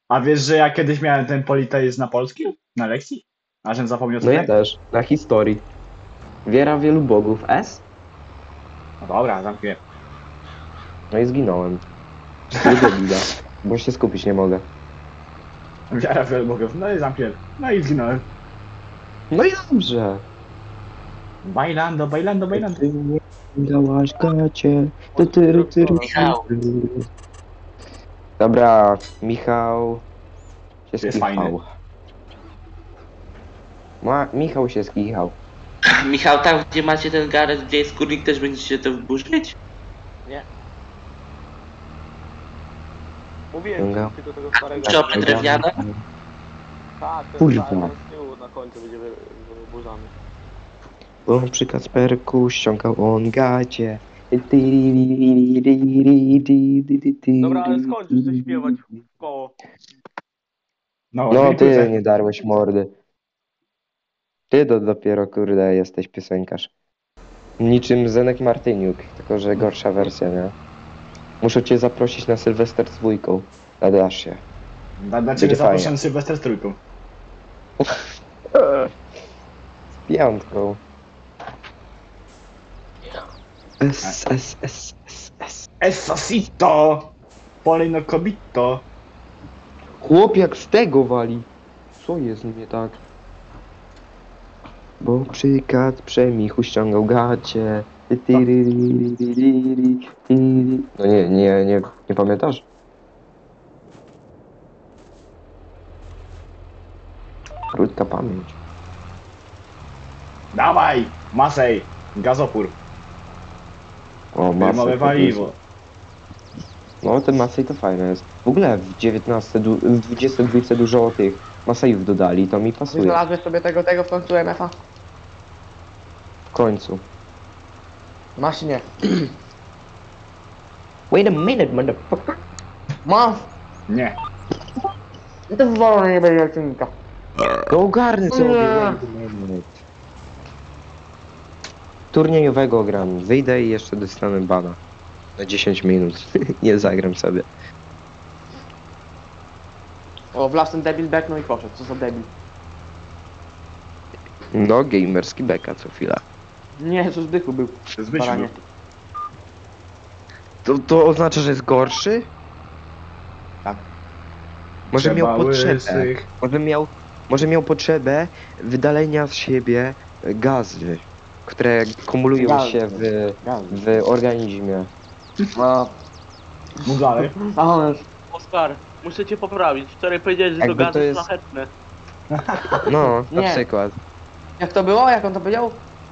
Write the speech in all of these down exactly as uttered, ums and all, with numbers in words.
A wiesz, że ja kiedyś miałem ten politeizm na polskim? Na lekcji? A żem zapomniał co No ja to też, na historii. Wiera wielu bogów. S? No dobra, zamknę. No i zginąłem. Lubię bida, bo się skupić nie mogę. Wiara wielu bogów. No i zamknę. No i zginąłem. No i dobrze. Bailando, bailando, bailando. Ty nie dałaś gacie. Ty, ty, ty, ty, ty, Michał. ty. Dobra, Michał się Jest fajny. skichał. Ma, Michał się skichał. Michał, tam gdzie macie ten garaż, gdzie jest kurnik, też będziecie to wyburzyć? Mówiłem Ściąga. ci, tylko tego starego. Czopy drewniane? Tak, ten Kurwa. stary z tyłu na końcu będzie wy- wyburzany. Bo przy Kacperku ściągał on gacie. Dobra, ale skończysz coś śpiewać w koło. No, No zmień ty płytę. nie darłeś mordy. Ty to dopiero kurde jesteś piosenkarz. Niczym Zenek Martyniuk, tylko że gorsza wersja, nie? Muszę cię zaprosić na Sylwester z dwójką. Nadasz się. Dla, dla ciebie Będzie fajnie. zaproszony Sylwester z trójką. Z piątką. S, S, S, S, S. Esosito! Polino kobito! Chłop jak z tego wali. Co jest nie tak? Bo przykład przemichu ściągał gacie. No nie, nie, nie, nie pamiętasz? Krótka pamięć. Dawaj! Masej! Gazopór. O, Mamy masę. paliwo. No, ten Masej to fajne jest. W ogóle w dziewiętnastce, du- w dwudziestej dwójce dużo tych Masejów dodali, to mi Ty pasuje. znalazłeś sobie tego, tego w końcu M F a? W końcu. Masz czy nie? Wait a minute, motherfucker. Masz! Nie. I to wywalone nie będzie silnika. No ogarnę sobie. Nie. wait a minute. Turniejowego gram. Wyjdę i jeszcze dostanę bana. Na dziesięć minut. Nie zagram sobie. O, wlazł ten debil back, no i poszedł. Co za debil. No, gamerski beka co chwila. Nie, co zdychu był. Zbyć Baranie. To, to oznacza, że jest gorszy? Tak. Może miał Trzeba potrzebę. łysych. Może miał, może miał potrzebę wydalenia z siebie gazy, które kumulują Gazy. się w, Gazy. w organizmie. A, Mów dalej. a on jest. Oskar, muszę cię poprawić. Wczoraj powiedziałeś, że to Jakby to gazy jest- szlachetne. No, na Nie. przykład. Jak to było? Jak on to powiedział?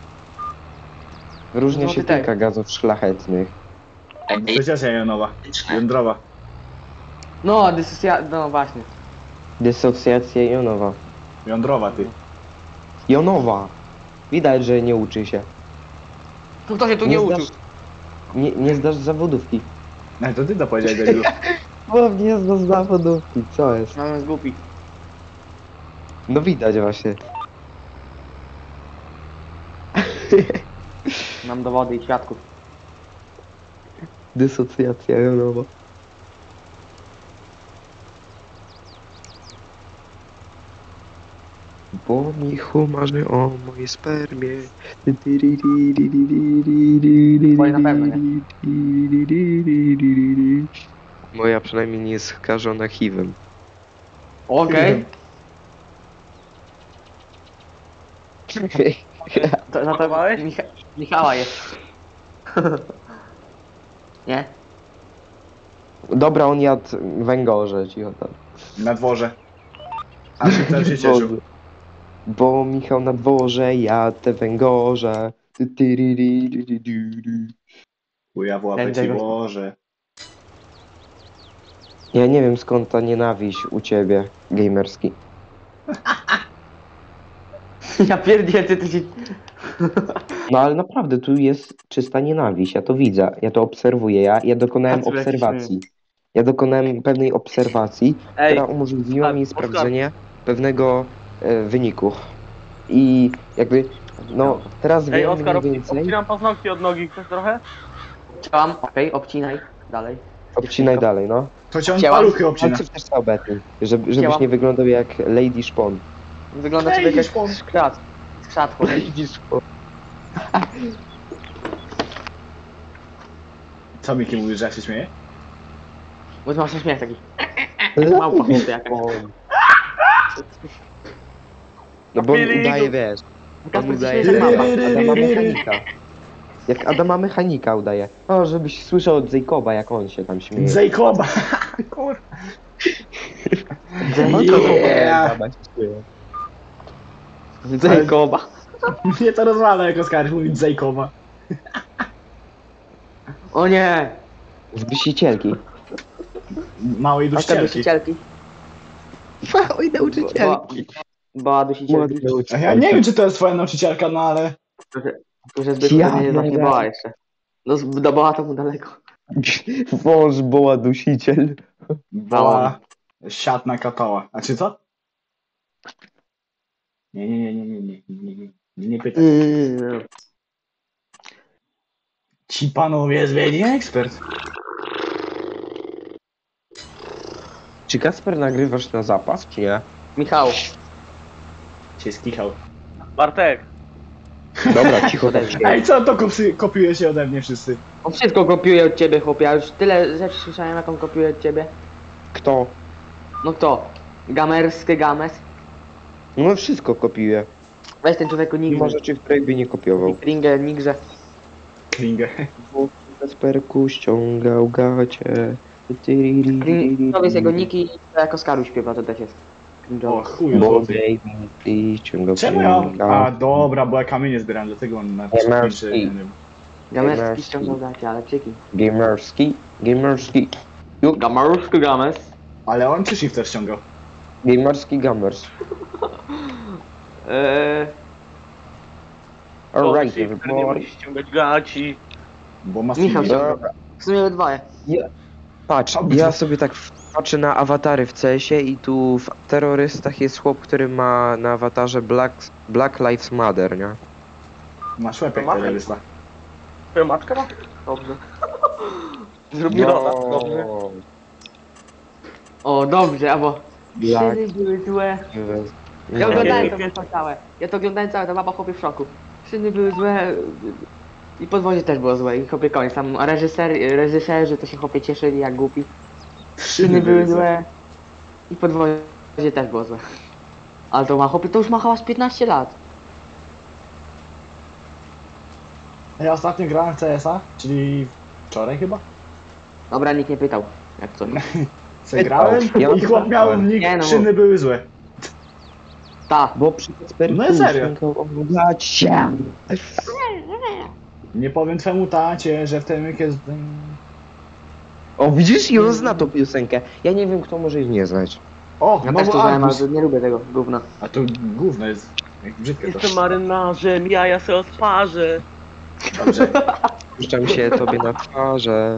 Różnie No, się ty tak. tyka gazów szlachetnych. Ej, Dysocjacja jonowa. ej, Jądrowa. No, dysocja... No właśnie. Dysocjacja jonowa. Jądrowa, ty. Jonowa! Widać, że nie uczy się. To kto się tu nie, uczył? zdasz, nie, nie zdasz zawodówki. No to ty to powiedziałeś, debilu. Bo nie zdasz zawodówki, co jest? No, on jest głupi. No widać właśnie. Mam dowody i świadków. Dysocjacja jonowa. Bo Michu marzy o mojej spermie. Twoje na pewno, nie? Moja przynajmniej nie jest skażona H I V-em. Okej. To, no to Micha Michała jest. Nie? Dobra, on jadł węgorze, cicho tam. Na dworze. A się też się cieszył. Bo Michał na dworze jadł te węgorze. Chuja w Jak łapę ci tego- włożę. Ja nie wiem skąd ta nienawiść u ciebie, gamerski. Ja pierdzielę, ty, ty się... No ale naprawdę, tu jest czysta nienawiść, ja to widzę, ja to obserwuję, ja, ja dokonałem Tacy jakiś obserwacji. Ja dokonałem pewnej obserwacji, Ej, która umożliwiła a, mi Oskar. sprawdzenie pewnego e, wyniku. I jakby, no teraz Ej, wiem Oskar, mniej więcej, obcinam paznokcie od nogi, chcesz trochę? Chciałam, okej, obcinaj. Dalej. obcinaj dalej, no. To cię on Chciałam- paluchy obcina. Ale też sałbety, żeby, żebyś Chciałam- nie wyglądał jak Lady Szpon. Wygląda Ej, sobie jak szpon. skrzat. Skrzat, chodzi. Lady Szpon. Co Miki mówisz, że ja się śmieję? Bo ty masz ten śmiech taki. Małpa chłopie jakaś. No bo on udaje, wiesz, on Kasper, udaje ty się Adama, zabawa. Adama Mechanika. Jak Adama Mechanika udaje. O, żebyś słyszał od Jacoba, jak on się tam śmieje. Zejkoba! Kurwa. No to Yeah. Adama się śmieje. Zajkoba. Mnie to rozwala, jak Oskar mówić Zejkoba. O nie! Z dusicielki. Małej Oskar duścielki. dusicielki. Oj, nauczycielki. Była dusicielki. Ja nie wiem, czy to jest twoja nauczycielka, no ale... To że zbyt Ja pewnie jednak nie pierdolę. była jeszcze. No z- do była to mu daleko. Wąż boła dusiciel. Była siatna katoła. A czy co? Nie, nie, nie, nie, nie, nie, nie, nie, nie, nie pytaj. Mm. Ci panowie zmieni ekspert. Czy Kasper nagrywasz na zapas, czy nie? Michał, Cię skichał. Bartek, Dobra, cicho tak się. Ej, co to kopsy, kopiujecie ode mnie wszyscy? on wszystko kopiuje od ciebie, chłopie. Ja już tyle rzeczy słyszałem, jak on kopiuje od ciebie. Kto? No kto? Gamersky Games? No wszystko kopiuje. Weź ten człowieku Nie ma nigdy. rzeczy, których by nie kopiował. Ringę, nigże. Kringę. Kasperku ściągał gacie. To jest jego niki, to jako Skaru śpiewa, to też jest. O cringe'owe. chuj, Bo złoty. baby, please, ściągał Czemu ja... pinga. A dobra, bo ja kamienie zbieram, dlatego on na Gamerski. nie wiem. Gamerski Gamerski. ściągnął gacie, ale czyki. Gamerski, gamerski. Gamerski Games. Ale on czy shifter ściągał? Gamerski gamers. Eee, Alright, nie everybody. musisz ściągać gaci. Bo ma Michał streaming. ściągał. W sumie dwa. Patrz, ja sobie tak patrzę na awatary w C S ie i tu w terrorystach jest chłop, który ma na awatarze Black, Black Lives Matter, nie? Masz łepek To ma- terrorysta. Twoja maczka ma? Dobrze. Zrób mi rola, dobrze. O, dobrze, albo... Black Szyny były złe. Ja Nie. oglądałem to wszystko całe. Ja to oglądałem całe, to baba chłopie w szoku. Szyny były złe. I podwozie też było złe i chłopie koniec. Tam reżyser, reżyserzy to się chłopie cieszyli jak głupi. Szyny były złe. I podwozie też było złe. Ale to ma chłopie, to już ma chyba z piętnaście lat. Ja ostatnio grałem w C S a, czyli wczoraj chyba. Dobra, nikt nie pytał. Jak to? Se grałem Ja i chłop miał nick, Nie, no bo- szyny były złe. Ta. Bo przy Kasperku No serio. ściągał gacie. Nie powiem twemu tacie, że w tym jest... O, widzisz? I on zna tą piosenkę. Ja nie wiem, kto może jej nie znać. O, Ja no też to bo znałem, Arbus. ale nie lubię tego gówna. A to gówno jest. Jak brzydkie to. Jestem marynarzem, jaja se odparzę. Dobrze. Puszczam się tobie na twarze.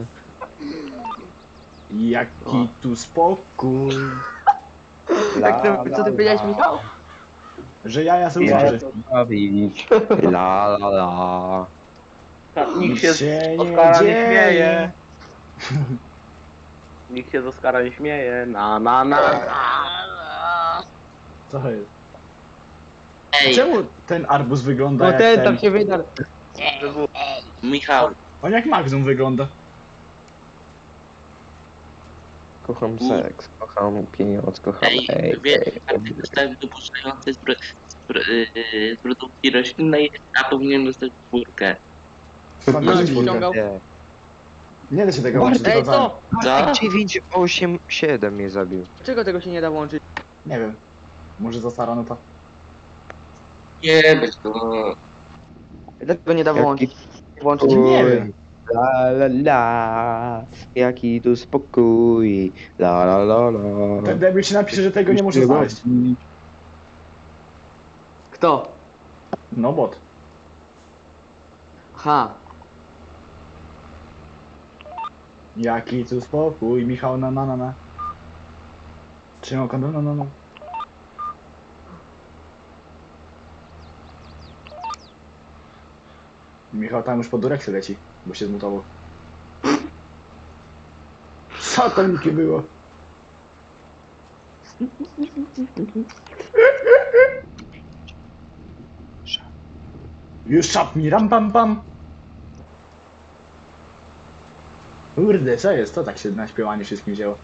Jaki tu spokój. Tak, to, co ty powiedziałeś, Michał? Że jaja sobie Ja uważę. to bawić. La la la. Ta- Nikt się z się Oskara nie dzieje. śmieje. Nikt się z Oskara nie śmieje. Na, na, na. Co to jest? Ej, Czemu ten arbuz wygląda Bo jak ten ten? tam się wydarł. Michał, On jak Magnum wygląda. Kocham seks, kocham pieniądz, kocham ej, ej, wiesz, ej, karty dostawy dopuszczające z, pro, z, pro, yy, z produkcji roślinnej, a powinien dostać czwórkę. Pan No, będzie czwórkę. ściągał. Nie. Nie da się tego Bartek, łączyć. Ej, to co? Co? dziewięć osiem siedem mnie zabił. Czego tego się nie da włączyć? Nie wiem. Może za stara nuta. Nie, być to. Dlaczego nie da Jaki- włączyć? Włączyć? Nie wiem. La la la, jaki tu spokój. La la la la. Ten debil się napisze, że tego nie może znaleźć. Kto? No bot. Aha. Jaki tu spokój, Michał na na na na. Trzymał kondom, no no no. Michał tam już po dureksy leci, bo się zmutował. Co to nikie było? Już szap mi ram pam pam. Kurde, co jest? To tak się na śpiewanie wszystkim wzięło.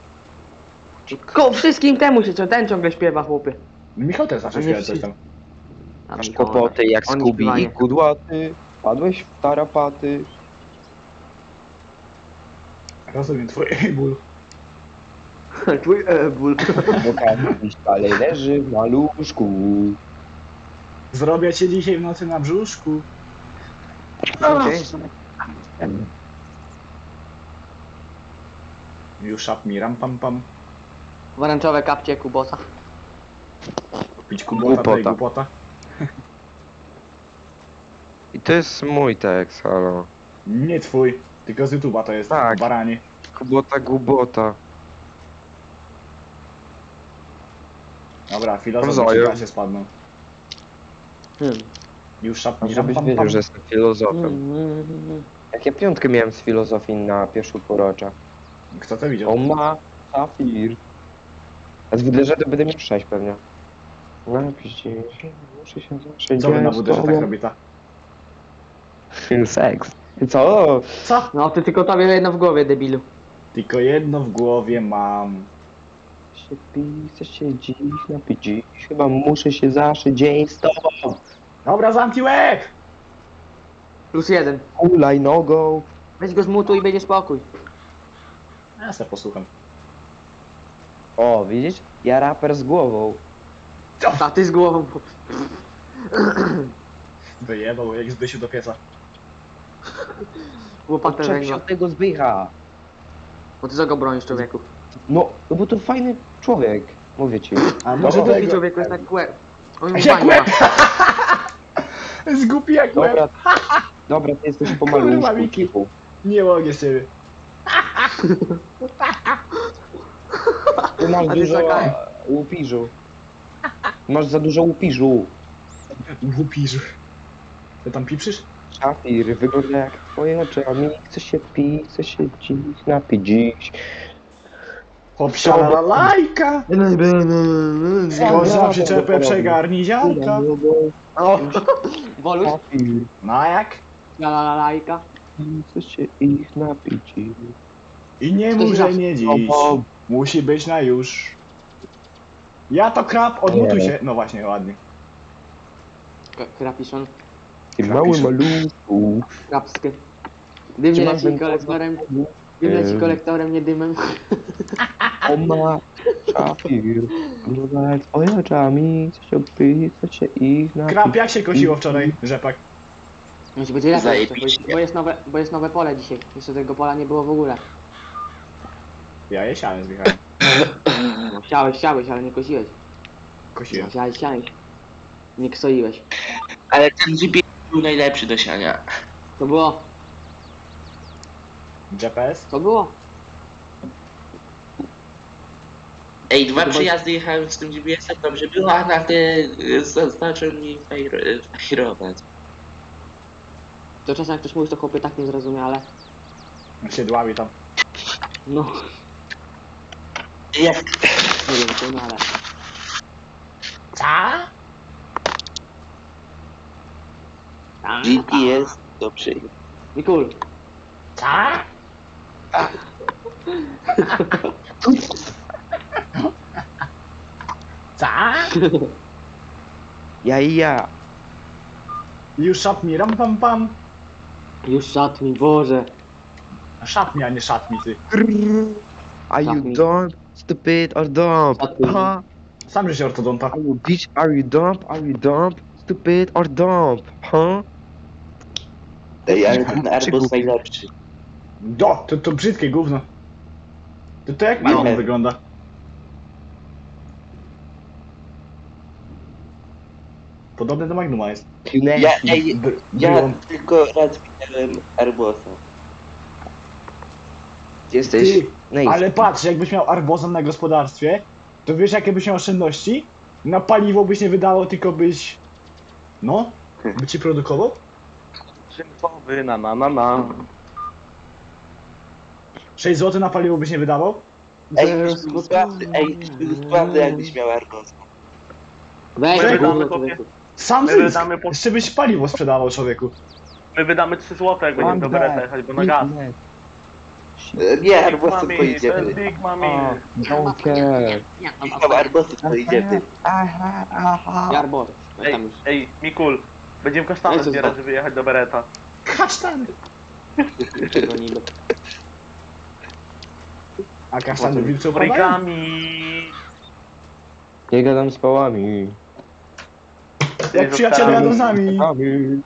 Ko wszystkim temu się, co ten ciągle śpiewa, chłopie. Michał też zawsze Nie śpiewa coś wszyscy. tam. A Masz Michał, kłopoty jak oni Scooby śpiewają. i kudłaty. Padłeś w tarapaty. Rozumiem twój ból. Twój e, ból. Bo tam gdzieś dalej leży w maluszku. Zrobię cię dzisiaj w nocy na brzuszku. Okej. Już szap mi ram pam pam. Pomarańczowe kapcie Kubosa. Pić kubota, to i Głupota. głupota. I to jest mój tekst, halo. Nie twój, tylko z YouTube'a to jest. Tak. Baranie. Kubota, gubota. Dobra, filozof Wzajem. się spadną. Hmm. Już szap mi ram Żebyś pam wiedział, pam. że jestem filozofem. Mm. Jak ja piątkę miałem z filozofii na pierwszym porocza. Kto to widział? O ma, szafir. A z wydarza to będę miał sześć pewnie. Napisz dziś, muszę się zawsze Co wy na dziać z buderze tak tobą. robi ta? Seks. Co? Co? No ty tylko tobie jedno w głowie, debilu. Tylko jedno w głowie mam. Się pić, chcesz się dziś napić dziś. Chyba muszę się zawsze dzień z tobą. Dobra, zamknij łeb! Plus jeden. Hulaj nogą. Weź go zmutuj i będzie spokój. Ja se posłucham. O, widzisz? Ja raper z głową. A ty z głową. Wyjebał jak Zbysiu do pieca. Łopatę Odczep się węgla. od tego Zbycha. Bo ty za go bronisz, człowieku. No, no bo to fajny człowiek. Mówię ci. A Może może głupi tego... człowieku jest tak łeb. On mi Jak bani łeb! ma. Zgubi jak łeb! Dobra, dobra, ty jesteś po Kurwa, maluszku, Miki. cichu. Nie mogę z ciebie. Ty masz A ty dużo czekaj. łupiżu. Masz za dużo łupiżu. Głupisz. Ty tam piprzysz? Szafir, wygląda jak twoje oczy, a mi chce się pić, chce się dziś napić dziś. Hop, siala lajka! Skocz na przyczepę, przegarnij ziarnka. O, Woluś, Szafir, No a jak? la la la lajka. chce się ich napić dziś. I nie Ktoś mów, że zawsze- nie dziś. O, Musi być na już. Ja to krab, odmutuj Nie. się. No właśnie, ładnie. K- Krapiszon, Ty mały maluszku. krapskie. Dym nie Czy masz leci wędrowną- kolektorem. Dym leci Em. kolektorem, nie dymem. O ma, szafir, wygląda jak twoje oczami, chce się pić, chce się ich napić. Krab, jak się kosiło wczoraj, rzepak? Musi być lepiej, jeszcze, bo, Zajebiście. jest- bo, jest nowe, bo jest nowe pole dzisiaj. Jeszcze tego pola nie było w ogóle. Ja je siałem z Michałem. No, siałeś, siałeś, ale nie kosiłeś. Kosiłem. No, siałeś, siałeś. Nie ksoiłeś. Ale ten G P S był najlepszy do siania. To było, G P S? to było. Ej, dwa Chyba- przyjazdy jechałem z tym G P S-em, dobrze było, a na te y, z- zaczął mi fajro- y, fajrować. To czasem jak ktoś mówi, to chłopie tak nie zrozumiale. Siedławi tam. No, Jak nie wiem, to no ale. Co? G P S, dobrze. Mikul, Co? Co? Ja i ja. Już szap mi ram pam pam. już szat mi, Boże. Szap mi, a nie szat mi ty. Are you Tak mi. dumb, stupid or dumb? Tak mi. Huh? Sam żeś ortodonta. Are you bitch, are you dumb, are you dumb, stupid or dumb? Huh? Ej, ale ten arbus najlepszy. Do, to, to brzydkie gówno. To, to jak Magnum Nie. wygląda. Podobny do Magnuma jest. You nasty. Ja, ej, Br ja bryłą. tylko raz widziałem arbosa. Jesteś Ty, nasty. ale patrz, jakbyś miał arbozon na gospodarstwie, to wiesz jakie byś miał oszczędności? Na paliwo byś nie wydało, tylko byś... No? By ci produkował? Szynkowy, na na na na. sześć złotych na paliwo byś nie wydawał? Ej, byś był sławny, ej, byś był sławny, jakbyś miał Argos. Weź My to wydamy, gówno, chłopie. człowieku. Sam My zysk! wydamy po- Jeszcze byś paliwo sprzedawał, człowieku. My wydamy trzy złote, jak będziemy do Bereta jechać, bo na gaz. E, Nie, Big Arbosem Mami, to jest pojedziemy. Big Mami. Don't care. Michał, Arbosem pojedziemy. Aha, aha. Jarbor. Ej, Tam już. ej, Mikul, będziemy kasztany Ej, co zbierać, za- żeby jechać do Bereta. Kasztany! Czego niby. A kasztany wilczą padają? Frikami. Nie gadam z pałami. Jak przyjaciele jadą z nami. Pałami.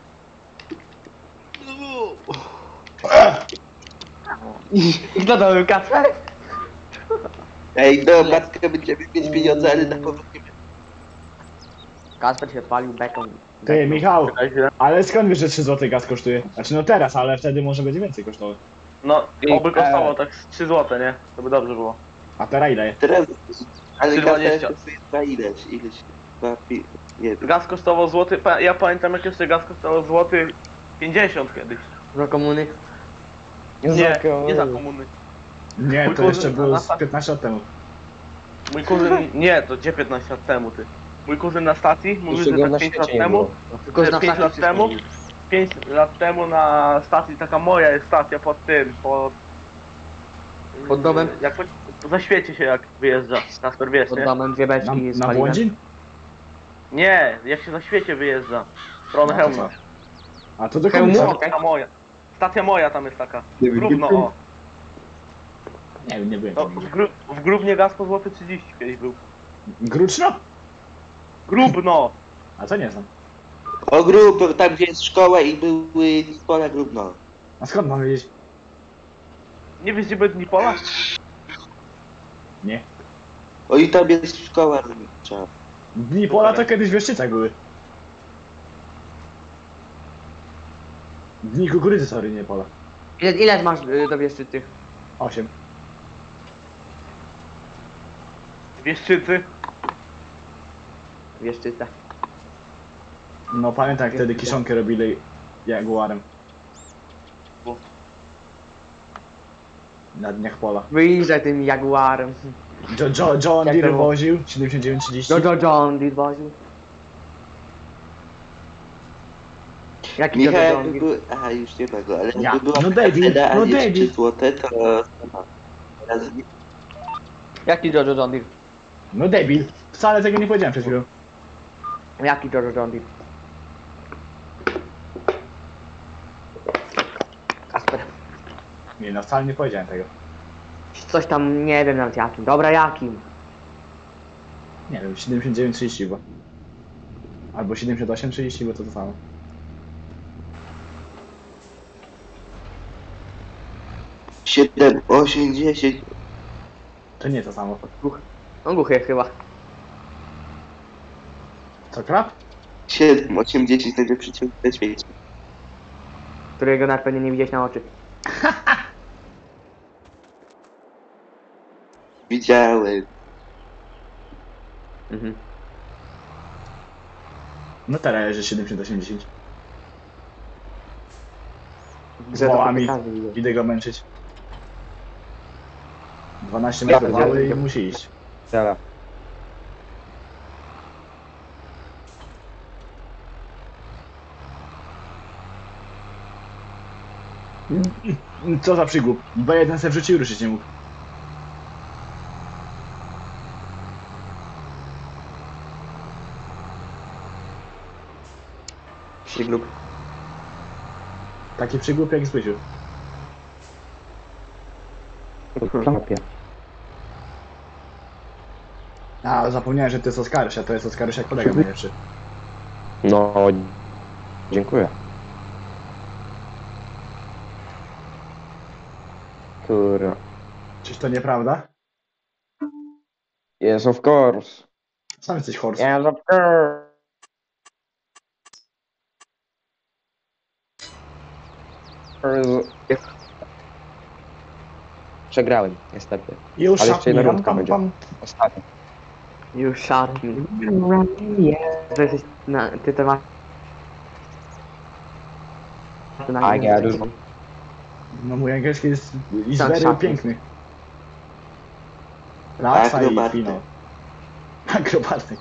I kto to był Kacper? Ej, no, matkę będziemy mieć pieniądze, ale na powrót nie będzie. Kacper się palił beką. Ty, Michał, Czekajcie. ale skąd wiesz, że trzy złote gaz kosztuje? Znaczy no teraz, ale wtedy może będzie więcej kosztował. No, Ej, oby kosztowało e. tak z trzy złote, nie? To by dobrze było. A teraz ile? Teraz, ale trzy kasa dwadzieścia. kosztuje dwa ileś, ileś, dwa, pi- nie wiem. Gaz kosztował złoty, pa- ja pamiętam jak jeszcze gaz kosztował złoty pięćdziesiąt kiedyś. Do komuny. Nie, nie za komuny. Nie, Mój to kuzyn jeszcze było na- z piętnaście lat temu. Mój kuzyn, nie, to gdzie piętnaście lat temu, ty? Mój kuzyn na stacji mówił, Jeszcze że go tak na pięć świecie lat nie temu, było. Tylko że na pięć stacji lat wszystko temu, mieli. pięć lat temu na stacji, taka moja jest stacja pod tym, pod... Pod domem? Jak po, za świecie się jak wyjeżdża, Kasper wiesz, Pod nie? domem dwie Na, beczki z na paliwem. Błądzin? Nie, jak się za świecie wyjeżdża, w stronę No to Chełma. A to do Chełmu? końca. Stacja moja. Stacja moja tam jest taka. Nie wiem, Grubno, nie o. Nie wiem, nie byłem No, tam. w, gru, w Grubnie gaz po złoty trzydzieści kiedyś był. Gruczno? Grubno! A co nie znam. O grób, tam gdzie jest szkoła i były pola grubno. A skąd mam wiedzieć? Nie wiesz gdzie były Nipola? Nie. O i tam jest szkoła rolnicza. Dni pola to kiedyś w Wieszczycach były. Dni kukurydzy, sorry, nie pola. Ile, ile masz y, do wieszczy tych? Osiem. Wieszczycy. Wieszczyca. No pamiętam jak wtedy kiszonkę robili jaguarem. Bo- Na dniach pola. Wyjeżdżaj tym Jaguarem. Jo, jo, John Jak Deere to było? woził siedemdziesiąt dziewięć trzydzieści. Do John John Deere woził. Jaki to Michał, John jakby Deere? był... Aha, już nie ma go, ale Ja, jakby była no debil, cena, a no nie debil. trzy złote, to... Teraz nie... Jaki Jojo John Deere? No debil. Wcale tego nie powiedziałem przed chwilą. Jaki Jojo John Deere? Kasper. Nie no, wcale nie powiedziałem tego. Coś tam, nie wiem nawet jakim. Dobra, jakim? Nie wiem, siedemdziesiąt dziewięć trzydzieści bo. Albo siedemdziesiąt osiem trzydzieści, bo to to samo. siedem, osiem, dziesięć... To nie to samo. On głuchy jest chyba. Co krab? siedem, osiem, dziesięć najlepszy ciąg na świecie. Którego nawet pewnie nie widziałeś na oczy. Widziałem. Mhm. No teraz jest siedemdziesiąt osiem dziesięć. Że to wołami. każdy widział. Idę go męczyć. dwanaście metrów Ja wały i będę- musi iść. Dobra. Co za przygłup. B jeden se wrzucił, ruszyć nie mógł. Przyglub. Taki przygłup jak Zbysiu. Klapie. A, zapomniałem, że to jest Oskarysia, to jest Oskarysia jak kolega najlepszy. No, dziękuję. Kurwa. Czyż to nieprawda? Yes, of course. Sam jesteś horse. Yes, of course. Przegrałem, niestety. Już Ale jeszcze jedna szapnij, rundka pam, będzie. pam. Ostatnia. You shot me. To jesteś na... Ty to masz... I get it. No mój angielski jest is Tak, very szapnij. piękny. Raksa i Akrobaty. finał. Akrobaty.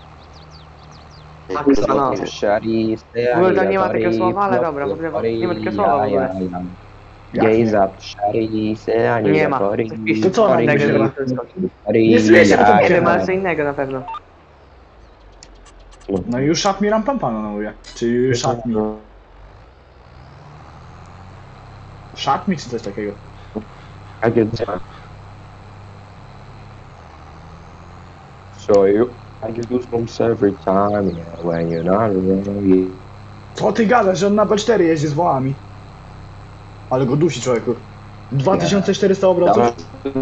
No. Shari, W ogóle tam nie ma takiego słowa, ale dobra, w ogóle nie ma takiego słowa w ogóle. Gaze up, Shari, Nie ma. To co ona Tak, nie żeby ma? to skoczyć. Nie słyszę, to Nie wiem, ma. ale co innego na pewno. No i już szat mi ram pam pam, no mówię. Czy już szat mi. Szat mi czy coś takiego? I get that. So you, I get goosebumps every time, yeah, when you're not around. Co ty gadasz, że on na B cztery jeździ z wołami? Ale go dusi, człowieku. dwa tysiące czterysta obrotów?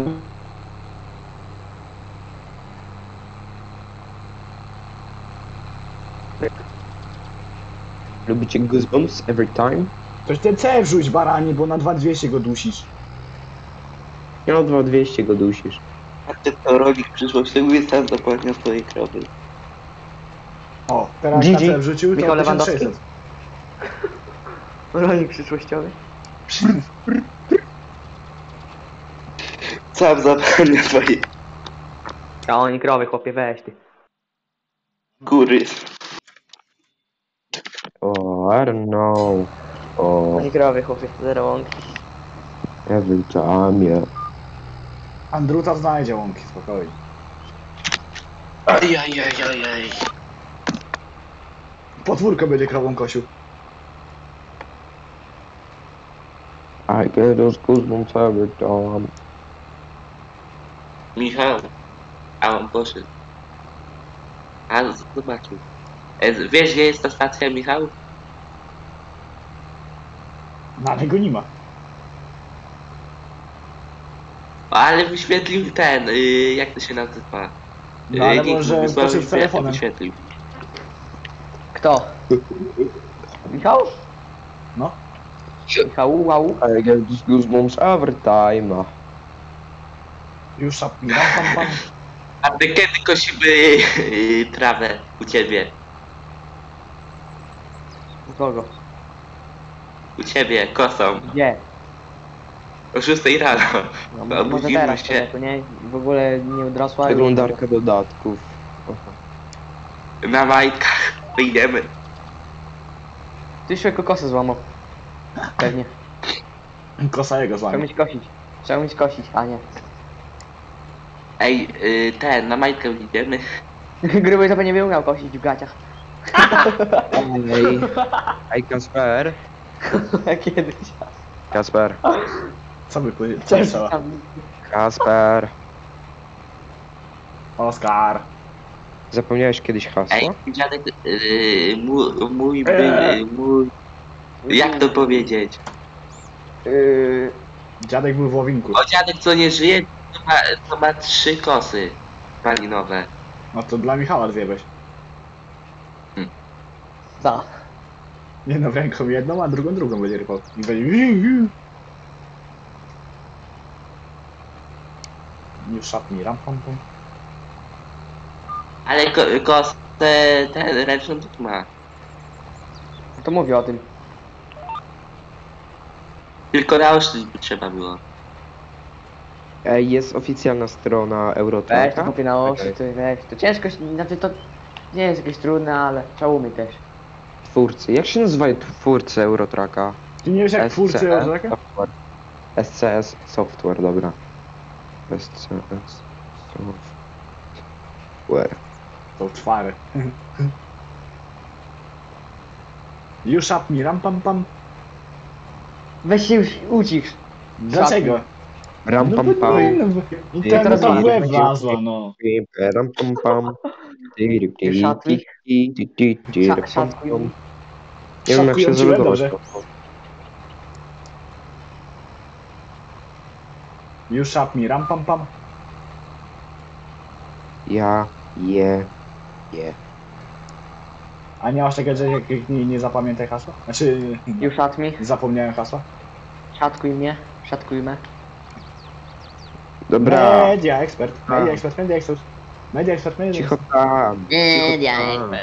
Lubicie goosebumps every time? Toś ten C wrzuć, baranie, bo na dwa dwieście go dusisz. Ja o dwa dwieście go dusisz. A ty to rolik przyszłościowy sam zapłatnia swojej krowy. O, teraz G na G. C wrzucił, to Michał tysiąc Lewandowski. sześćset. Rolnik przyszłościowy. Sam zapłatnia swoje A oni krowy, chłopie, weź ty. góry. Oh, I don't know. Oh, Oni krowy, chłopie, zero łąki. every time, yeah. Andruta znajdzie łąki, spokojnie. Ajajajajaj. Podwórko będzie krową kosił. I get those goosebumps every time. Michał, a on poszedł. A z- zobaczył. E, z- Wiesz, gdzie jest ta stacja, Michał? No ale go nie ma. Ale wyświetlił ten, y, jak to się nazywa? No ale Y, nikt może mu wysłał poszedł z i telefonem. wyświetlił. Kto? Michał? No. Michał, wow. I get those goosebumps every time. Już szat mi ram pam pam. A my kiedy kosimy y, trawę u ciebie? U kogo? U ciebie, kosą. Gdzie? O szóstej rano. No, No, może budzimy teraz, się. człowieku, nie? W ogóle nie udrosła. Przeglądarka dodatków. Na majtkach wyjdziemy. Ty człowieku kosę złamał. Pewnie. Kosa jego Trzeba złamie. mieć kosić. Trzeba mieć kosić, a nie. Ej, y, ten, na majtkę wyjdziemy. Gruby to nie umiał kosić w gaciach. Ej, ej Kasper. Kiedyś. Kasper. Co by powiedzieć? Co trzeba? Kasper. Oskar. Zapomniałeś kiedyś hasło? Ej, dziadek, y, mój, mój, by, y, mój, jak to powiedzieć? Yy, Dziadek był w łowinku. O, dziadek co nie żyje, to ma, to ma trzy kosy malinowe. No to dla Michała dwie weź. co? Nie no, ręką jedną, a drugą drugą będzie rypał. I będzie... Już szat mi ram pam pam. Ale ko, kos, te, ten ręczną też ma. To mówię o tym. Tylko naostrzyć by trzeba było. Ej, jest oficjalna strona Weź to Eurotraka. kupię na oczy, to weź. To ciężko, znaczy to nie jest jakieś trudne, ale trzeba umieć też. Twórcy. Jak się nazywają twórcy Eurotraka? Ty nie wiesz jak twórcy Eurotraka? Software. S C S Software, dobra. S C S Software. To czwary. Już szat mi ram pam pam. Weź się już ucisz. Dlaczego? Ram No pam bo pam. no, no, interneta w łeb wlazła, no. Ram pam pam. Szatli. Sza- szatkuj. Nie wiem jak się Szatkują ci łeb zalogować. dobrze. Już szat mi ram pam pam. Ja, je, je. A nie masz takiego, że jak, jak nie, nie zapamiętaj hasła? Znaczy, Już szat mi. zapomniałem hasła. Szatkuj mnie. Szatkujmy. Dobra, Media ekspert, media ekspert, media ekspert. Media ekspert, media cicho ekspert. tam. Media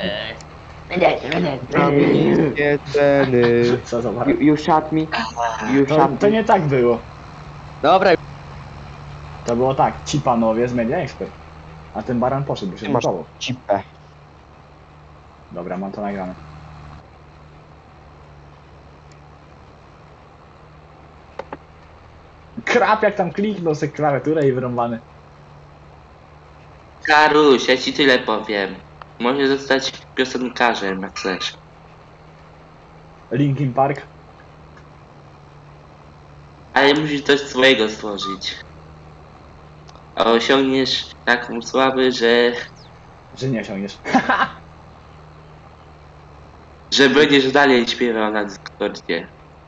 Nie ceny. Co za You, you shot me. You to, shot to me. nie tak było. Dobra. To było tak, ci panowie z Media Expert. A ten baran poszedł, bo się Ty masz zbudował. cipę. Dobra, mam to nagrane. Krap jak tam kliknął sobie klawiaturę i wyrąbany. Karuś, ja ci tyle powiem. Możesz zostać piosenkarzem, jak chcesz. Linkin Park. Ale musisz coś swojego stworzyć. A osiągniesz taką sławę, że... Że nie osiągniesz. że będziesz dalej śpiewał na Discordzie.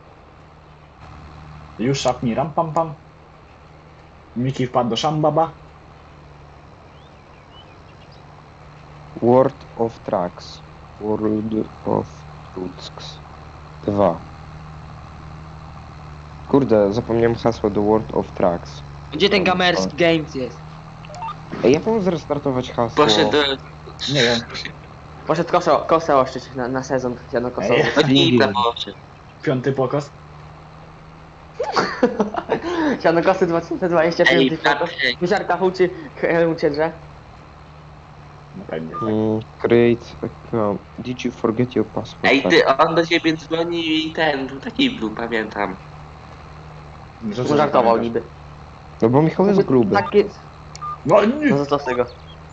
Już szapni ram pam pam. Miki wpadł do Shambaba. World of Tracks. World of Tracks dwa. Kurde, zapomniałem hasła do World of Tracks. Gdzie ten gamerski games jest? Ej, jak mam zrestartować hasło? Poszedł do... Nie wiem. Poszedł kosę, kosę oszczyć na, na sezon sianokosowy. Ej. Od Nita poszedł. Piąty pokos. Sianokosy dwa tysiące dwadzieścia Ej, pięć. Bartek, Wysiarka huczy, ucie drze. No pewnie. Tak. Mm, create account. Did you forget your password? ej ty, on do ciebie dzwonił i ten, był taki był, pamiętam. Że co Żartował pamiętasz? niby. No bo Michał jest gruby. Takie... No nie! No co z tego?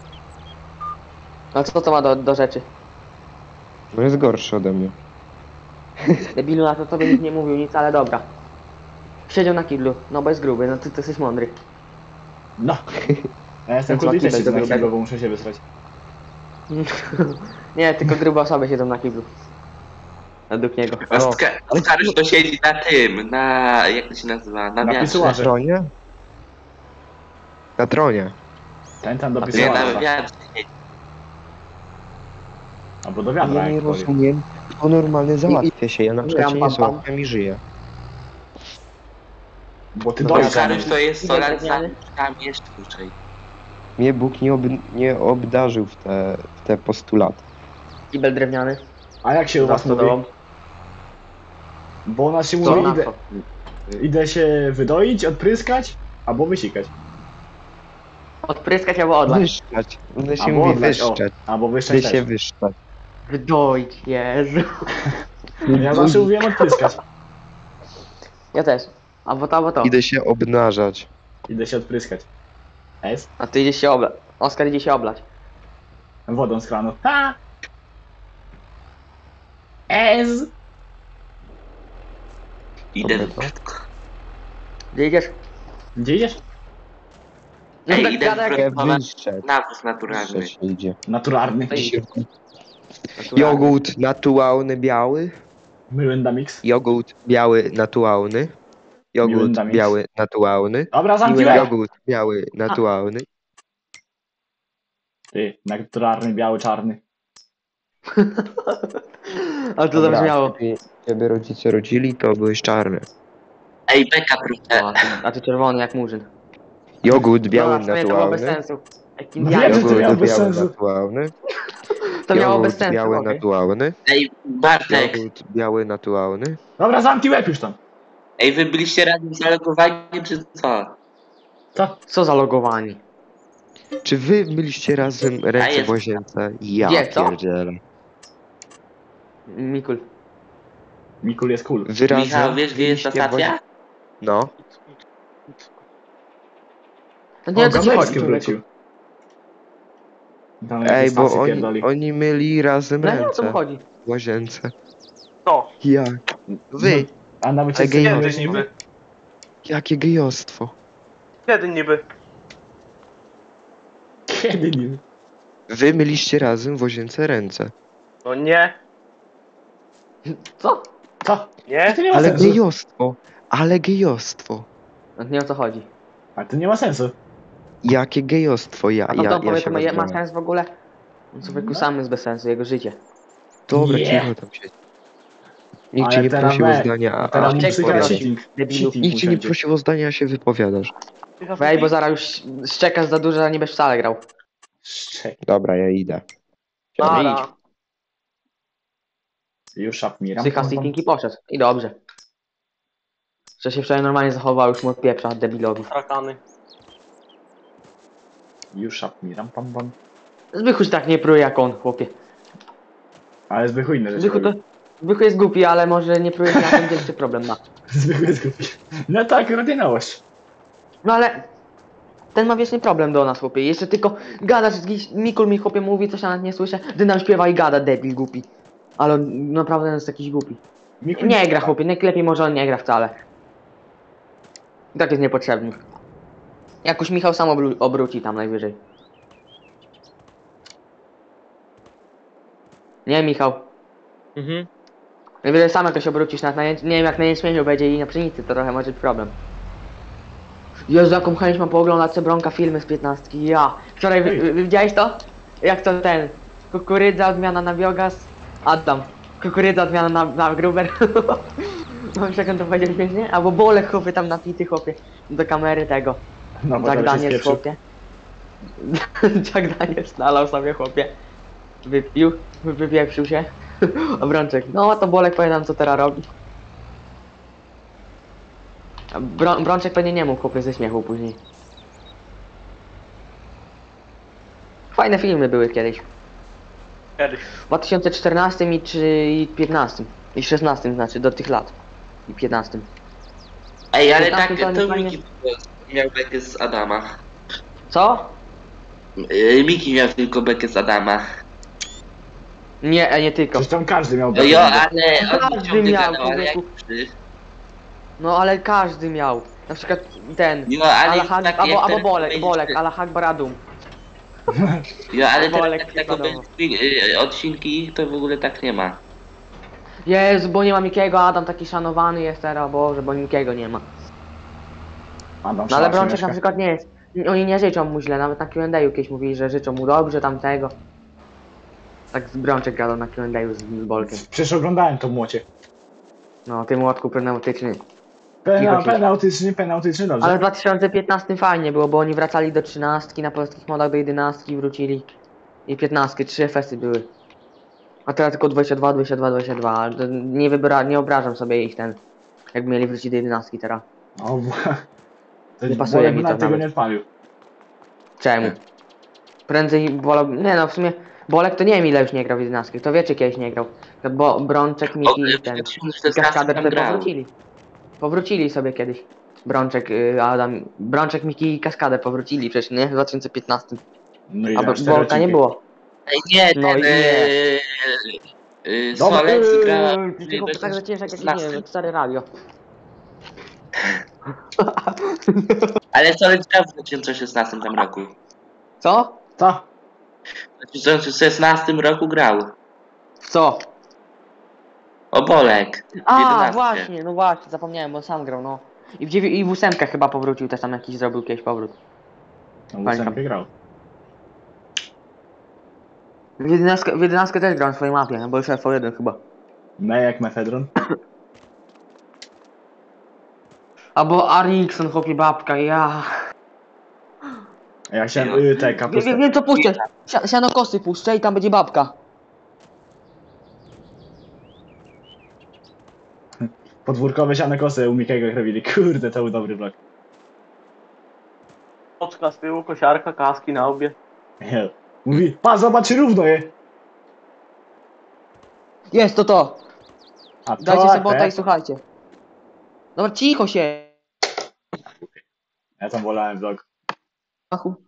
No co to ma do, do rzeczy? No jest gorszy ode mnie. Debilu na to tobie nikt nie mówił nic, ale dobra. Siedział na kiblu, no bo jest gruby, no ty, ty jesteś mądry. No. Ja jestem Ten co kulty też kibel siedzę na do kiblu, bo muszę się wysrać. Nie, tylko grube osoby siedzą na kiblu. Według niego. Oskar, Oskar już to siedzi na tym, na... jak to się nazywa? Na Na wiatrze. Na pisuarze. tronie? Na tronie. Ten tam do A ty Nie, na pisoarza. wiatrze siedzi. Albo do wiadra, Ja nie jak powiem. rozumiem, kto normalny załatwia się. Ja na przykład Ram, nie pam, pam. załatwiam i żyję. Bo ty No do Oskar wiadra. już to jest sto lat za Drewniany? tam jeszcze dłużej. Mnie Bóg nie, ob nie obdarzył w te, w te postulaty. Kibel drewniany. A jak się u was Za mówi? stodołą. Bo u nas się Co mówi, na idę, co? idę się wydoić, odpryskać, albo wysikać. Odpryskać albo odlać. Wyszczać. One się Albo mówi odlać, o. wyszczać. Albo Ty wyszczać się też. wyszczać. Wydoić, Jezu. Ja zawsze mówiłem odpryskać. Ja też. Albo to, albo to. Idę się obnażać. Idę się odpryskać. S? A ty idziesz się oblać. Oskar idzie się oblać. Wodą z kranu. Ha! S! Idę Dobre w to. brzydko. Gdzie idziesz? Gdzie idziesz? No Ej, tak idę gada, jak- Idę wyprostować wyszczać. nawóz naturalny. Wyszczać się idzie. Naturalny. Jogurt naturalny biały. Myrenda mix. Jogurt biały naturalny. Jogurt Miłynda mix. biały naturalny. Dobra, zamknij łeb. Jogurt biały naturalny. Ty, naturalny, biały, czarny. Ale to Dobra, zabrzmiało. Ciebie, ciebie rodzice rodzili, to byłeś czarny. Ej, beka trochę. A ty, a ty czerwony jak murzyn. Jogurt biały Dobra, w sumie to było bez naturalny. sensu. Jaki No diabeł. wiem, że to miało Jogurt bez biały sensu. naturalny. To miało bez Jogurt sensu, biały okej. naturalny. Ej, Bartek. Jogurt biały naturalny. Dobra, zamknij łeb już tam. Ej, wy byliście razem zalogowani, czy co? Co? Co za logowanie? Czy wy myliście razem ręce jest. w łazience? Ja Gdzie, co? pierdzielę. Mikul. Mikul jest cool. Wy razem Michał, wiesz gdzie jest ta myliście w łazie- stacja? No. No nie O, o co ci Gamerski chodzi, człowieku? wrócił. Tam Ej, jakieś bo stacje oni, pierdoli. oni myli razem No nie o co mu ręce chodzi. w łazience. To. Jak? Wy, A nawet Ale się gej- nie Kiedy niby? jakie gejostwo. Kiedy niby? Kiedy nim? Wy myliście razem w łazience ręce. No nie. Co? Co? Nie? To nie ma Ale sensu. gejostwo. Ale gejostwo. No nie o co chodzi. A to nie ma sensu. Jakie gejostwo. Ja, A to ja, to ja powie, się to ma, ma rozbrałem. sens w ogóle? On człowieku sam jest bez sensu, jego życie. Dobra, Nie. cicho tam się. Nikt cię Ale nie teraz prosił o we- zdania, a, Teraz a mu Czek psycha powiedział. cheating. Debilu. Cheating nikt cię nie usiądzie. prosił o zdania, a się wypowiadasz. Wej, bo zaraz już szczekasz za dużo, a nie będziesz wcale grał. Szczek. Dobra, ja idę. Dobra. Już szap mi. Psycha z i poszedł. I dobrze. Że się wczoraj normalnie zachował, już mu od pieprza debilowi. Trakany. You shut me, ram pam pam. Zbychu się tak nie pruje jak on, chłopie. Ale Zbychu inne rzeczy Zbychu to... robi. Zbychu jest głupi, ale może nie pruje się na tym większy problem ma. Zbychu jest głupi. No tak, radynałość. No ale... Ten ma wieczny problem do nas, chłopie. Jeszcze tylko gadasz, jakiś Mikul mi, chłopie, mówi, coś ja nawet nie słyszę. Ty nam śpiewa i gada, debil głupi. Ale on naprawdę jest jakiś głupi. Miku Nie gra, chłopie, najlepiej może on nie gra wcale. I tak jest niepotrzebny. Jakoś Michał sam obru- obróci tam najwyżej. Nie, Michał. Mhm. Najwyżej sam jakoś obrócisz, na, na, nie wiem jak na jęczmieniu będzie i na pszenicy, to trochę może być problem. Jezu, jaką chęć mam pooglądać sobie Bronka filmy z piętnastki, ja. Wczoraj wy, wy, widziałeś to? Jak to ten? Kukurydza, odmiana na biogas. Adam. Kukurydza, odmiana na, na gruber. Mam jak on to powiedział śmiesznie? Albo Bolek, chłopie, tam napity, chłopie. Do kamery tego. No, bo Jack teraz się Daniels, spieprzył. chłopie. Jack Daniels nalał sobie, chłopie. Wypił, wy- wypieprzył się. Obrączek. No to Bolek powie nam co teraz robi. A Brą Brączek pewnie nie mógł, chłopie, ze śmiechu później. Fajne filmy były kiedyś. Kiedyś. W dwa tysiące czternastym i, czy, i piętnastym. I szesnastym znaczy, do tych lat. I piętnastym. Ej, ale Tam tak, to to nie Miki miał bekę z Adama. Co? Yy, Miki miał tylko bekę z Adama. Nie, e, nie tylko. Przecież tam każdy miał No jo, ale on Każdy ciągle miał, gadał, ale jak człowieku. przy... No ale każdy miał. Na przykład ten. Jo, ale Alahak, tak jak albo, albo teraz Bolek, powiedzieć, Bolek, że- Alahak Baradum. Jo, ale Bolek teraz tak tego przykładowo. yy, odcinki to w ogóle tak nie ma. Jezu, bo nie ma Mikiego, Adam taki szanowany jest teraz, Boże, bo Mikiego nie ma. Adam No ale Szlak się Brączek mieszka. na przykład nie jest. Oni nie życzą mu źle, nawet na Q and A kiedyś mówili, że życzą mu dobrze tamtego. Tak z Brączek gadał na Q and A z, z Bolkiem. Przecież oglądałem to młocie. No, ty młotku pneumatyczny. Pena, Cicho, cicho. penautyczny, penautyczny, dobrze. Ale w dwa tysiące piętnastym fajnie było, bo oni wracali do trzynastki, na polskich modach do jedenastki wrócili. I piętnastki, trzy F S y były. A teraz tylko dwadzieścia dwa, dwadzieścia dwa, dwadzieścia dwa, ale to nie wybra, nie obrażam sobie ich ten. Jakby mieli wrócić do jedenastki teraz. O, w- to Nie pasuje Bolek mi by to na tego nawet. nie odpalił. Czemu? Prędzej wolał... Nie no, w sumie... Bolek to nie wiem ile już nie grał w jedenastki, to wie czy kiedyś nie grał. To Bo Brączek, Miki i ten... I Kaskader tam sobie grał. powrócili. Powrócili sobie kiedyś. Brączek, y, Adam... Brączek, Miki i Kaskader powrócili przecież, nie? W dwa tysiące piętnastym. No i A na cztery Bolka nie odcinki. było. Ej, nie, No ten... i nie. Yy, yy, Dobra, Solec Yy, gra... Ty tylko tak zaciężek jak nie wiem, jak stare radio. Ale Solec grał w dwa tysiące szesnastym tam roku. Co? Co? W dwa tysiące szesnastym roku grał. W co? O Bolek. w A, jedenastce. właśnie, no właśnie, zapomniałem, bo on sam grał, no. I w, dziewię- i w ósemkę chyba powrócił, też tam jakiś zrobił kiedyś powrót. No, w Pamiętam. ósemkę grał. W jedenastkę, w jedenastkę też grał w swojej mapie, bo już F jeden chyba. Me jak mefedron. Albo Arikson, chłopie babka, ja. A ja chciałem y, te Wiem, kapustę. wiem, wiem co puszczę. Si siano kosy puszczę i tam będzie babka. Podwórkowe sianokosy u Mikiego jak robili. Kurde, to był dobry vlog. Oczka z tyłu, kosiarka, kaski na łbie. Nie. Mówi, pa, zobacz, równo je. Jest to to. A to Dajcie sobie bota te- i słuchajcie. Dobra, cicho się. Ja tam wolałem vlog. Achu.